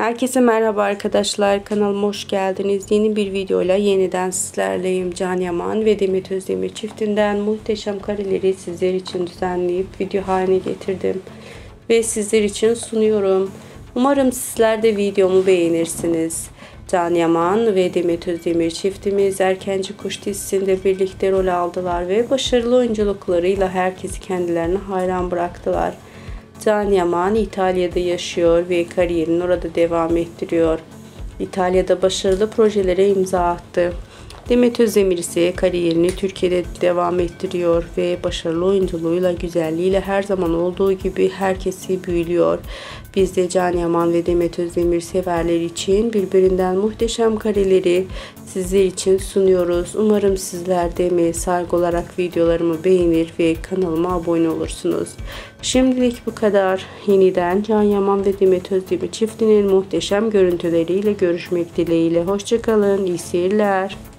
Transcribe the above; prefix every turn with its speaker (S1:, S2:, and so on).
S1: Herkese merhaba arkadaşlar, kanalıma hoş geldiniz. Yeni bir videoyla yeniden sizlerleyim. Can Yaman ve Demet Özdemir çiftinden muhteşem kareleri sizler için düzenleyip video haline getirdim ve sizler için sunuyorum. Umarım sizler de videomu beğenirsiniz. Can Yaman ve Demet Özdemir çiftimiz Erkenci Kuş dizisinde birlikte rol aldılar ve başarılı oyunculuklarıyla herkesi kendilerine hayran bıraktılar. Can Yaman İtalya'da yaşıyor ve kariyerini orada devam ettiriyor. İtalya'da başarılı projelere imza attı. Demet Özdemir ise kariyerini Türkiye'de devam ettiriyor ve başarılı oyunculuğuyla, güzelliğiyle her zaman olduğu gibi herkesi büyülüyor. Biz de Can Yaman ve Demet Özdemir severler için birbirinden muhteşem kareleri sizler için sunuyoruz. Umarım sizler de emeğe saygı olarak videolarımı beğenir ve kanalıma abone olursunuz. Şimdilik bu kadar. Yeniden Can Yaman ve Demet Özdemir çiftinin muhteşem görüntüleriyle görüşmek dileğiyle. Hoşçakalın. İyi seyirler.